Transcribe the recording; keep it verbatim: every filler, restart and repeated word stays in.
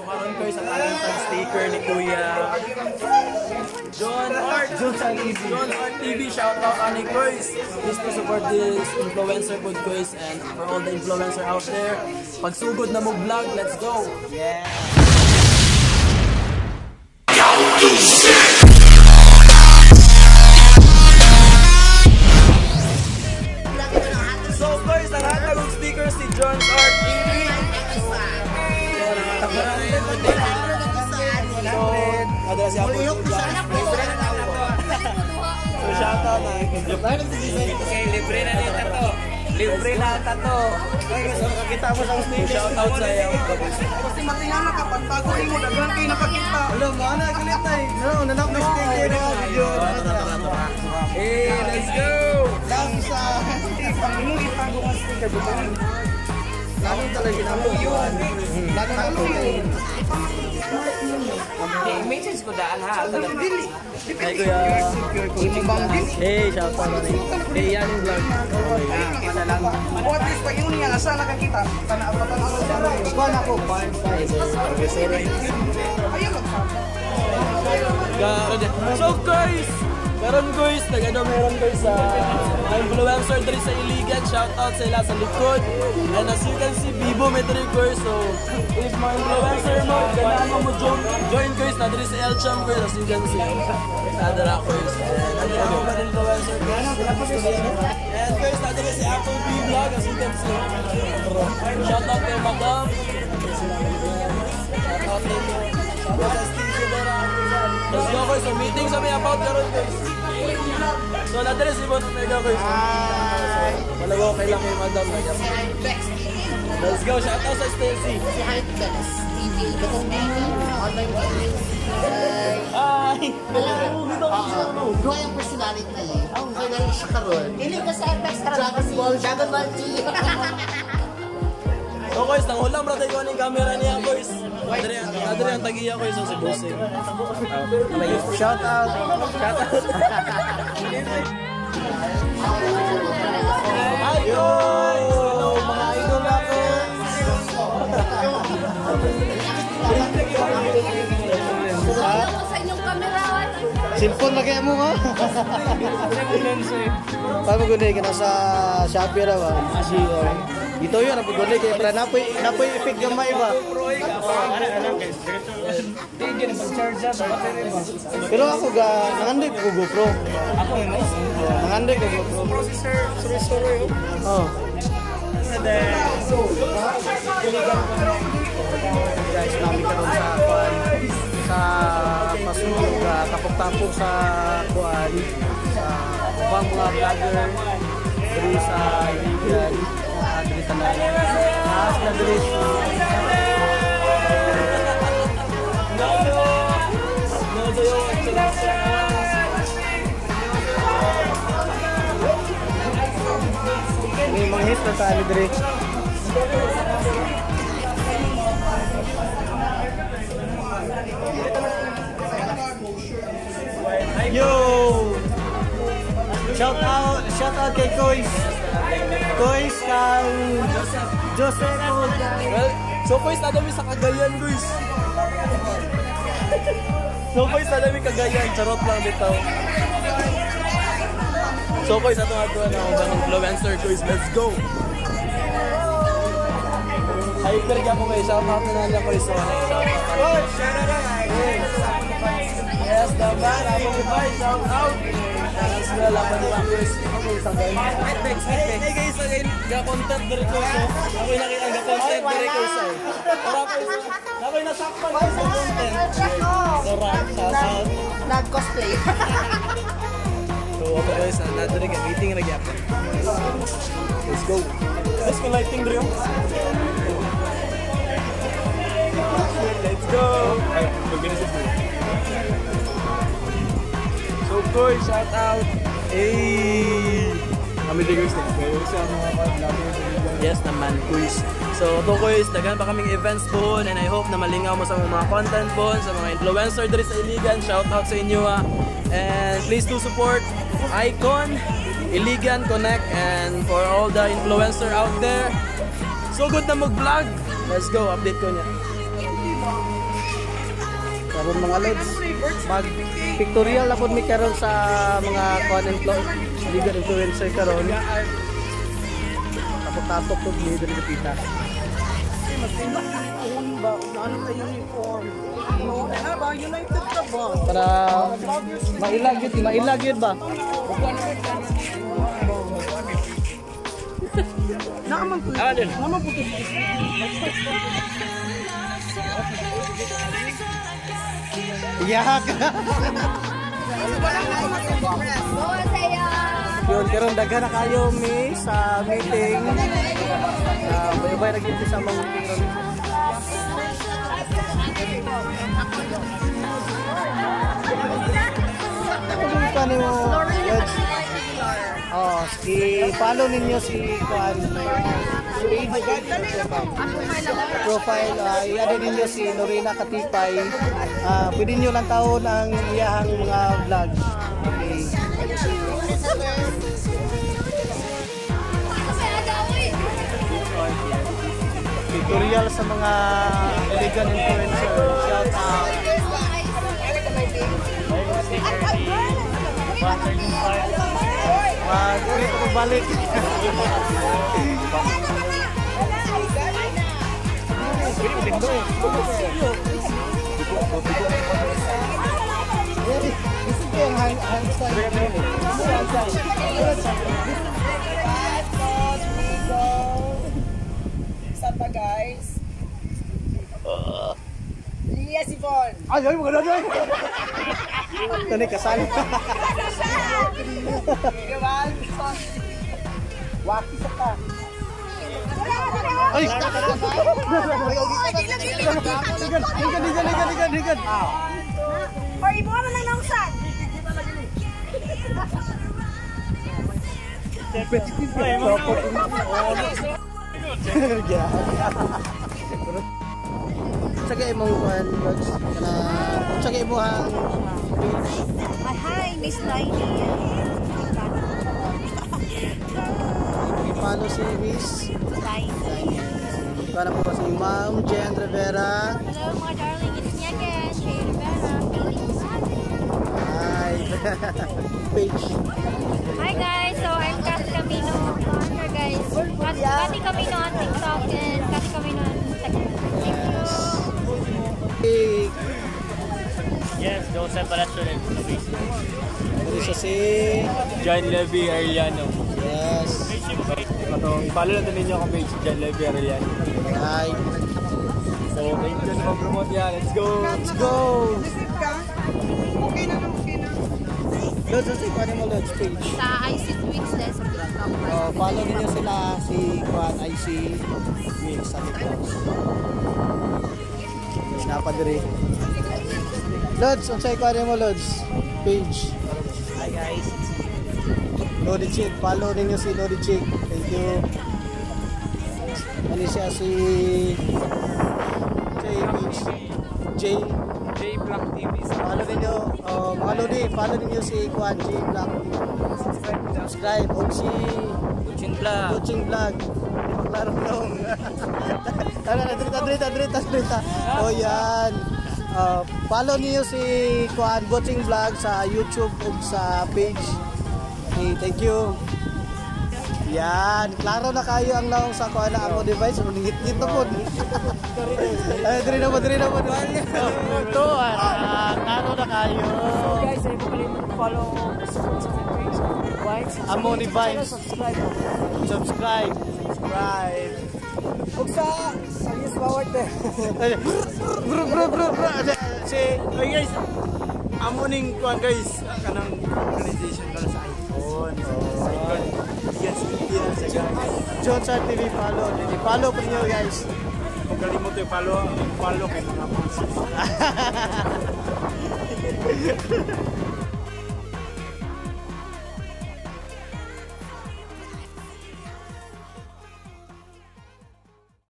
karon ko sa ating pag-sticker ni Kuya John Art. John Art T V, shout out ani guys. Please to support this influencer pod guys, and for all the influencer out there, pagsugod na mo vlog, let's go. Yeah. So guys, ang hatag sticker si John Art T V. So, ada siya po. So, shout out na. Okay, libre na ni tato. Libre na ang tato. So, nakakita mo sa sticker. Shout out sa iyo. Kasi matingala ka, pag bago mo, daghan kayo napakita. Hello, mana, galit tayo. No, nanak na sticker na video. Hey, let's go! Lang sa Panginoon, itago ang sticker. Lalong talaga naman yun. Lalong naman yun. Hey, message ko daan ha. Dili. Hey, Kuya. Hey, shout out na rin. Hey, yan yung vlog. Kita lang. O at least, pag yun niya, nasa nakakita, tanaapatan ako sa ano. Kuhan ako, five, five. Ayun lang sa. So guys, meron guys, nag-ano meron guys sa uh, influencer diri sa Iligan, shout out sa ila sa likod. And as you can see, Bibo may diri guys, so if mga influencer mo, kailangan mo join, join guys, na diri sa El Cham guys, as you can see. Nadara guys, and ano mo mga influencer guys. And guys, nadiri si Apple B Vlog, as you can see. Shout out kay Madam. Shout out kay Shout out sa Steve Dora. Let's go guys, so meeting sa may about karon guys. So nadali si Bon Omega guys. Malago kay lang kay Madam. Let's go, shout out sa Stacy. Si Hypedex T V, Gatong T V, online video. Ay! Bro, yung personality. Ang ganda rin siya karoon. Hindi ka sa F X Dragon Ball, Dragon Ball G. So guys, nang hulam ratay ko ng camera niya guys. Adri Adri ang tagiya ko so si Bossing. Shout out. Shout out. Ayo! Mga idol ako. Sa inyong kamera. Cellphone na kaya mo nga. Paano gunay ka na sa Shopee na ba? Asi, ito yun, napo gunay kaya para napoy, napoy ipig gamay ba? Pero ako ga, nangandig ko GoPro. Ako nga nangandig ko GoPro. Processor, processor yun. Oo. Guys, namin ka doon sa kuan sa pasulog, tapok-tapok sa kuan sa ibang mga vlogger diri sa Iligan, diri tanan. As na diri sa may mga hit na tayo diri. Yo! Shout out, shout out kay Kois. Kois kang Joseph. Well, so guys, nadami sa Cagayan guys. So guys, nadami Cagayan, charot lang bitaw. So guys, ato ato na ang influencer guys, let's go. Hyper ka po kayo, shout out na lang ko iso. Oh, shout out. Yes, the man, ako ni Bay, shout out. Yes, wala pa nila guys. Ako isang guys. Hey guys, again, ga-content diri ko so. Ako nakita ga-content diri ko so. Para po iso. Ako nasakpan ko sa content. Sora, sa Nag-cosplay. So, ako guys, nadiri ka meeting ra gyapon. Let's go. Let's go lighting diri. Let's go. Ay, mag-finish mo. So, boy, shout out. Hey! Kami din guys, yes naman, guys. So, ito guys, dagan pa kaming events po, and I hope na malingaw mo sa mga content po, sa mga influencer diri sa Iligan. Shout out sa inyo ha. And please do support Icon, Iligan Connect, and for all the influencer out there. So good na mag-vlog. Let's go, update ko niya. Karon mga lods, mag pictorial na po mi karon sa mga content legal influencer karon. Tapos-tapos po ni diri kita. Para mailag yun, mailag yun ba? Naman po. Naman po. Iyak! Yun, karon daga na kayo mi sa meeting. Uh, Bay-bay lagi sa mga meeting. Ano mo? Oh, i-follow ninyo si Kuan. Profile, uh, i-ano ninyo si Lorena Katipay. Uh, pwede nyo lang taon ang iyahang mga vlog. Okay. Tutorial sa mga illegal influencer. Shout out. Wag, ulit ako balik. Sapa guys. Lia si Bon. Ay, ay, maganda dyan. Ito na kasal. Waki sa ka. Ay! Ligan, ligan, ligan, ligan, ligan. Or ibo ka man lang nausan. Sagay mo kuan, Lods. Kana sagay mo ang Hi, hi, Miss Lainey. i-follow si Miss Lainey. para po si Ma'am Jen Rivera. Hello mga darling, it's me again, Jay Rivera. Hi. Page. Hi guys, so I'm Kathy Camino on here guys. Kathy Camino on TikTok and Kathy Camino on Instagram. Thank you. Hey. Yes, Joseph Palacios. Ano siya si John Levy Arellano. Yes. Ito, i-follow natin ninyo akong page, John Levy Arellano. Hi. So, thank you sa mag-promote yan. Let's go! Let's go! Lods, ano si mo Lods page? Sa I C Tweets din sa TikTok. Oh, follow niyo sila si Juan I C Mix sa TikTok. Sinapa diri. Lods, unsay kuan mo Lods page? Hi guys. Lodi Chick, follow ninyo si Lodi Chick. Thank you. Ano siya si J page J J Black T V. follow ninyo, uh, mga Lodi, follow ninyo si Juan J Black. Subscribe o si Kuching Vlog. Kuching Vlog. Maklaro dong. Tara, drita, drita, drita, drita. O yan. Uh, follow niyo si Kuan Kuching Vlog sa YouTube o sa page. Okay, thank you. Yan, klaro na kayo ang laong sa kuan na amo device. Ngit-ngit na po. Ay, diri na po, diri na po. Ito, ah, klaro na kayo. So guys, ay po kalimut follow Amo device. Subscribe. Subscribe. Subscribe. Ug sa ayos bawat eh. Bro, bro, bro, bro. Si, Hey guys, amo ning kuan guys, kanang organization para sa iPhone. Sa iPhone. Yes, yan sa guys. John Sar T V follow. Hindi follow po niyo guys. Kung kalimut yung follow, follow kay mga fans.